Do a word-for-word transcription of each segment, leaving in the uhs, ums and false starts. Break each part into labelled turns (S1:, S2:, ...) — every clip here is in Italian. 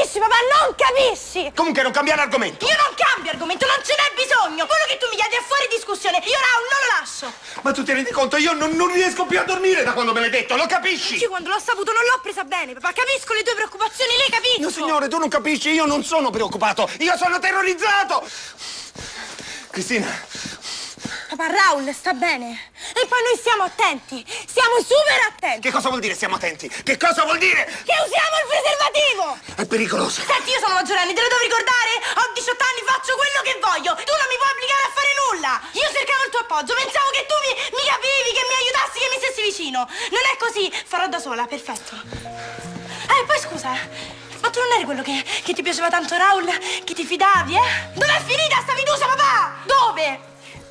S1: capisci, papà, non capisci!
S2: Comunque non cambiare argomento.
S1: Io non cambio argomento, non ce n'è bisogno. Quello che tu mi chiedi è fuori discussione. Io Raul non lo lascio.
S2: Ma tu ti rendi conto? Io non, non riesco più a dormire da quando me l'hai detto, lo capisci?
S1: Sì, quando l'ho saputo non l'ho presa bene, papà. Capisco le tue preoccupazioni, le capisco.
S2: No, signore, tu non capisci, io non sono preoccupato. Io sono terrorizzato. Cristina.
S1: Papà, Raul sta bene. E poi noi stiamo attenti. Stiamo super attenti.
S2: Che cosa vuol dire stiamo attenti? Che cosa vuol dire?
S1: Che usiamo il preservativo.
S2: È pericoloso.
S1: Senti, io sono maggiorenne, te lo devo ricordare? Ho diciotto anni, faccio quello che voglio. Tu non mi puoi obbligare a fare nulla. Io cercavo il tuo appoggio, pensavo che tu mi, mi capivi, che mi aiutassi, che mi stessi vicino. Non è così, farò da sola, perfetto. Eh, poi scusa, ma tu non eri quello che, che ti piaceva tanto, Raul? Che ti fidavi, eh? Dov'è finita sta fiducia, papà? Dove?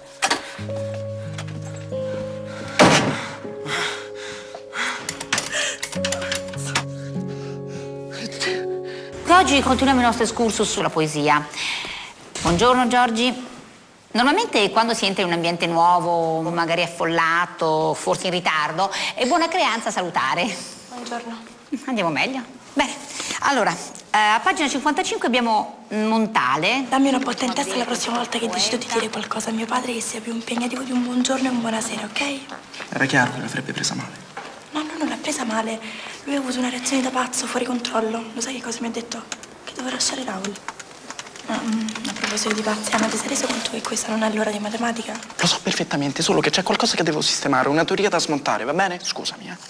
S3: Oggi continuiamo il nostro excursus sulla poesia. Buongiorno Giorgi. Normalmente quando si entra in un ambiente nuovo, magari affollato, forse in ritardo, è buona creanza salutare.
S1: Buongiorno.
S3: Andiamo meglio. Bene, allora, eh, a pagina cinquantacinque abbiamo Montale.
S1: Dammi una botta in testa la prossima volta che decido di dire qualcosa a mio padre che sia più impegnativo di un buongiorno e un buonasera, ok?
S4: Era chiaro che l'avrebbe presa male.
S1: No, no, non l'ha presa male. Lui ha avuto una reazione da pazzo, fuori controllo. Lo sai che cosa mi ha detto? Che devo lasciare Raul. Ma, mm, a proposito di pazzi, ma ti sei reso conto che questa non è l'ora di matematica?
S4: Lo so perfettamente, solo che c'è qualcosa che devo sistemare, una teoria da smontare, va bene? Scusami, eh.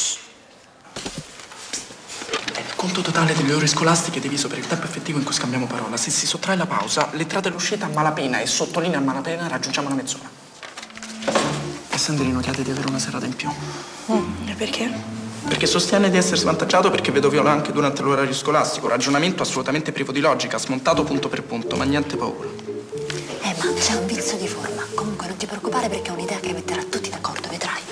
S4: Il conto totale delle ore scolastiche è diviso per il tempo effettivo in cui scambiamo parola. Se si sottrae la pausa, l'entrata e l'uscita a malapena e sottolinea a malapena raggiungiamo una mezz'ora. E Sandrino chiede di avere una serata in più.
S1: Mm, e perché?
S4: Perché sostiene di essere svantaggiato perché vedo Viola anche durante l'orario scolastico. Ragionamento assolutamente privo di logica, smontato punto per punto, ma niente paura.
S5: Eh, ma c'è un vizio di forma. Comunque non ti preoccupare perché è un'idea che metterà tutti d'accordo, vedrai.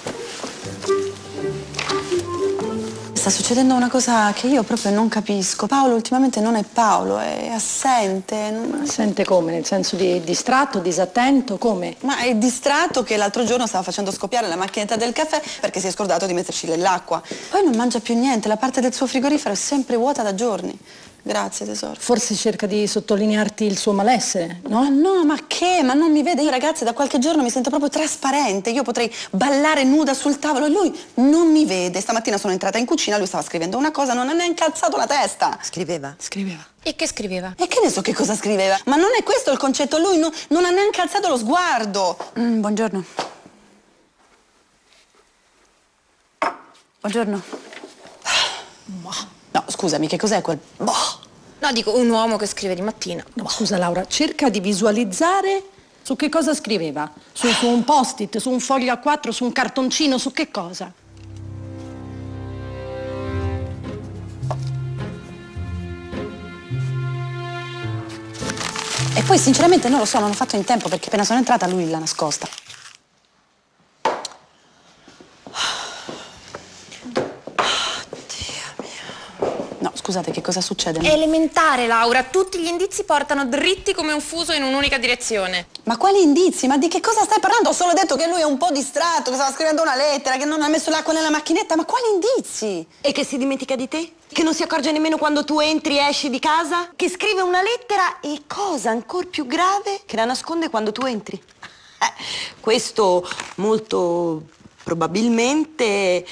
S6: Sta succedendo una cosa che io proprio non capisco. Paolo ultimamente non è Paolo, è assente. Non...
S7: Assente come? Nel senso di distratto, disattento, come?
S6: Ma è distratto che l'altro giorno stava facendo scoppiare la macchinetta del caffè perché si è scordato di metterci dell'acqua. Poi non mangia più niente, la parte del suo frigorifero è sempre vuota da giorni. Grazie tesoro.
S7: Forse cerca di sottolinearti il suo malessere, no?
S6: Ma no, ma che? Ma non mi vede? Io ragazzi da qualche giorno mi sento proprio trasparente. Io potrei ballare nuda sul tavolo e lui non mi vede. Stamattina sono entrata in cucina, lui stava scrivendo una cosa, non ha neanche alzato la testa.
S5: Scriveva?
S6: Scriveva.
S5: E che scriveva?
S6: E che ne so che cosa scriveva? Ma non è questo il concetto, lui no, non ha neanche alzato lo sguardo. Mm, buongiorno. Buongiorno. No, scusami, che cos'è quel... Boh.
S5: No, dico un uomo che scrive di mattina.
S7: No, scusa Laura, cerca di visualizzare su che cosa scriveva. Su, su un post-it, su un foglio a quattro, su un cartoncino, su che cosa?
S6: E poi sinceramente non lo so, non ho fatto in tempo perché appena sono entrata lui l'ha nascosta. No, scusate, che cosa succede?
S5: È elementare, Laura. Tutti gli indizi portano dritti come un fuso in un'unica direzione.
S6: Ma quali indizi? Ma di che cosa stai parlando? Ho solo detto che lui è un po' distratto, che stava scrivendo una lettera, che non ha messo l'acqua nella macchinetta. Ma quali indizi?
S8: E che si dimentica di te? Che non si accorge nemmeno quando tu entri e esci di casa? Che scrive una lettera e, cosa ancora più grave, che la nasconde quando tu entri? Eh, questo molto probabilmente...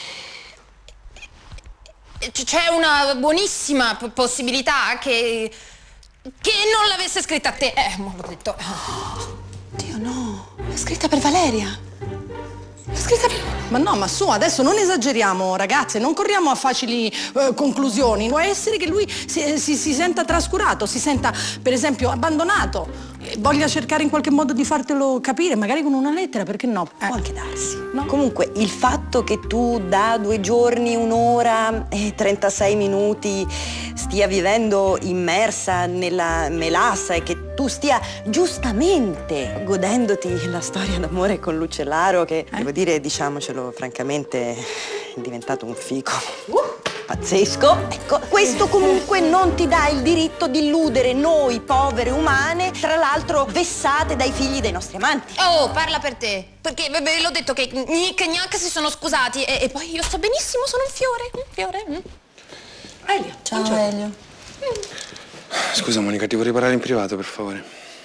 S5: C'è una buonissima possibilità che... che non l'avesse scritta a te. Eh, ma l'ho detto.
S6: Dio no, è scritta per Valeria. È scritta per...
S7: Ma no, ma su, adesso non esageriamo, ragazze, non corriamo a facili eh, conclusioni. Può essere che lui si, si, si senta trascurato, si senta, per esempio, abbandonato. E voglia cercare in qualche modo di fartelo capire, magari con una lettera, perché no?
S6: Può anche darsi.
S7: No?
S8: Comunque, il fatto che tu da due giorni, un'ora e trentasei minuti stia vivendo immersa nella melassa e che tu stia giustamente godendoti la storia d'amore con Lucellaro, che, eh? devo dire, diciamocelo francamente, è diventato un fico. Uh. Pazzesco. Ecco, questo comunque non ti dà il diritto di illudere noi povere umane, tra l'altro vessate dai figli dei nostri amanti.
S5: Oh, parla per te. Perché beh, l'ho detto che Nick e Gnac si sono scusati e, e poi io sto benissimo, sono un fiore. Un fiore. Mm.
S7: Elio.
S6: Ciao Elio.
S2: Scusa Monica, ti vorrei parlare in privato, per favore.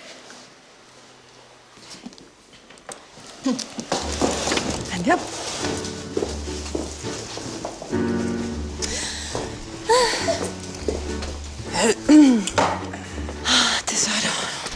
S7: Andiamo. Ah, tesoro.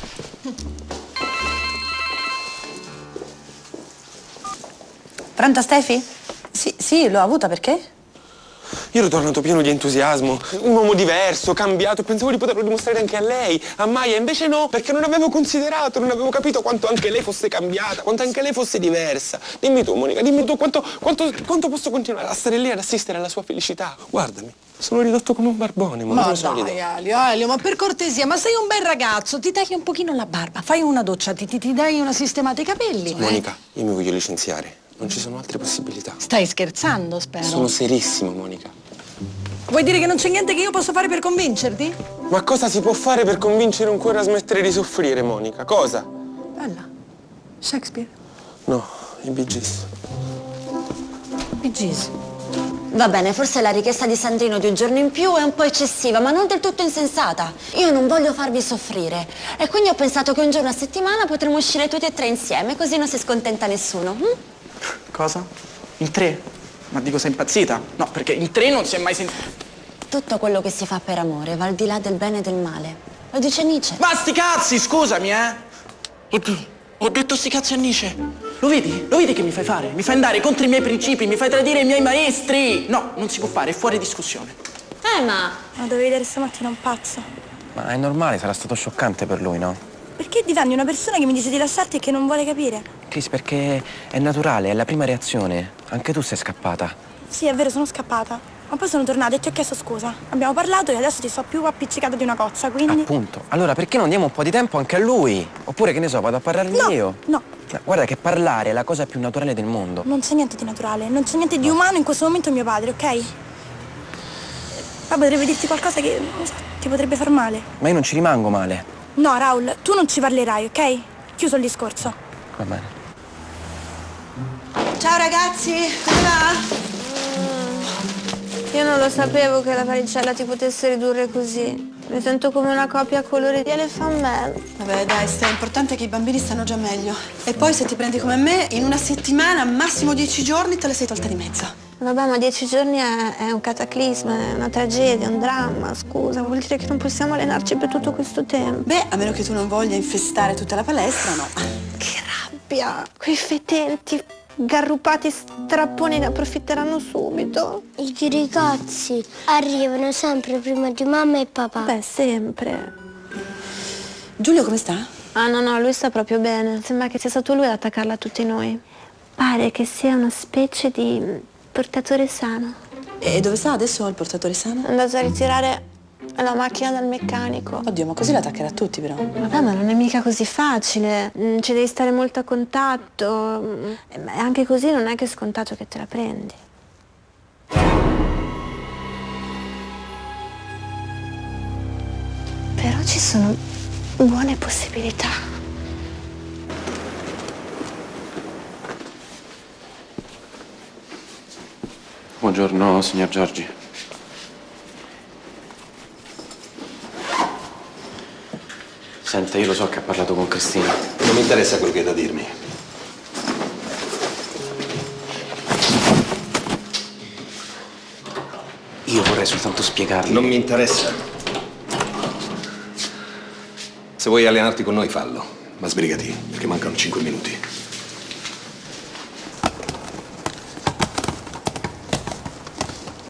S6: Pronto, Stefi? Sì, sì, l'ho avuta, perché?
S9: Io ero tornato pieno di entusiasmo, un uomo diverso, cambiato, pensavo di poterlo dimostrare anche a lei, a Maya, invece no, perché non avevo considerato, non avevo capito quanto anche lei fosse cambiata, quanto anche lei fosse diversa. Dimmi tu, Monica, dimmi tu quanto, quanto, quanto posso continuare a stare lì ad assistere alla sua felicità. Guardami, sono ridotto come un barbone, Monica.
S7: Ma
S9: sono
S7: dai,
S9: ridotto.
S7: Elio, Elio, ma per cortesia, ma sei un bel ragazzo, ti tagli un pochino la barba, fai una doccia, ti, ti, ti dai una sistemata ai capelli.
S9: Monica, io mi voglio licenziare, non ci sono altre possibilità.
S7: Stai scherzando, spero.
S9: Sono serissimo, Monica.
S7: Vuoi dire che non c'è niente che io possa fare per convincerti?
S9: Ma cosa si può fare per convincere un cuore a smettere di soffrire, Monica? Cosa?
S7: Bella. Shakespeare.
S9: No, i Bee Gees.
S7: Bee Gees.
S8: Va bene, forse la richiesta di Sandrino di un giorno in più è un po' eccessiva, ma non del tutto insensata. Io non voglio farvi soffrire e quindi ho pensato che un giorno a settimana potremmo uscire tutti e tre insieme, così non si scontenta nessuno. Hm?
S4: Cosa? In tre? Ma dico, sei impazzita? No, perché in tre non si è mai sentito.
S8: Tutto quello che si fa per amore va al di là del bene e del male. Lo dice Nietzsche.
S4: Ma sti cazzi, scusami, eh! Oddio, ho detto sti cazzi a Nietzsche. Lo vedi? Lo vedi che mi fai fare? Mi fai andare contro i miei principi, mi fai tradire i miei maestri! No, non si può fare, è fuori discussione.
S8: Eh, ma...
S1: Ma dovevi vedere stamattina un pazzo.
S10: Ma è normale, sarà stato scioccante per lui, no?
S1: Perché difendi una persona che mi dice di lasciarti e che non vuole capire?
S10: Chris, perché è naturale, è la prima reazione. Anche tu sei scappata.
S1: Sì, è vero, sono scappata. Ma poi sono tornata e ti ho chiesto scusa. Abbiamo parlato e adesso ti sto più appiccicata di una cozza, quindi...
S10: Appunto. Allora, perché non diamo un po' di tempo anche a lui? Oppure, che ne so, vado a parlargli
S1: No,
S10: io?
S1: no.
S10: No, guarda che parlare è la cosa più naturale del mondo.
S1: Non c'è niente di naturale, non c'è niente di umano in questo momento mio padre, ok? Ma potrebbe dirti qualcosa che, non so, ti potrebbe far male.
S10: Ma io non ci rimango male.
S1: No, Raul, tu non ci parlerai, ok? Chiuso il discorso.
S10: Va bene.
S6: Ciao ragazzi, come va?
S11: Io non lo sapevo che la varicella ti potesse ridurre così. Mi sento come una copia a colori di Elephant Man.
S6: Vabbè dai, sta, è importante che i bambini stanno già meglio. E poi se ti prendi come me, in una settimana, massimo dieci giorni, te la sei tolta di mezzo.
S11: Vabbè, ma dieci giorni è, è un cataclisma, è una tragedia, un dramma, scusa. Vuol dire che non possiamo allenarci per tutto questo tempo.
S6: Beh, a meno che tu non voglia infestare tutta la palestra, no.
S11: Che rabbia! Quei fetenti, garrupati strapponi ne approfitteranno subito.
S12: I ragazzi arrivano sempre prima di mamma e papà.
S11: Beh, sempre.
S6: Giulio come sta?
S11: Ah, no, no, lui sta proprio bene. Sembra che sia stato lui ad attaccarla a tutti noi. Pare che sia una specie di portatore sano.
S6: E dove sta adesso il portatore sano?
S11: È andato a ritirare la macchina dal meccanico.
S6: Oddio, ma così la attaccherà a tutti, però.
S11: Vabbè, ma non è mica così facile. Mm, ci devi stare molto a contatto. Mm, e anche così non è che è scontato che te la prendi. Però ci sono buone possibilità.
S9: Buongiorno, signor Giorgi.
S10: Senta, io lo so che ha parlato con Cristina.
S13: Non mi interessa quello che hai da dirmi.
S10: Io vorrei soltanto spiegarle.
S13: Non mi interessa. Se vuoi allenarti con noi, fallo. Ma sbrigati, perché mancano cinque minuti.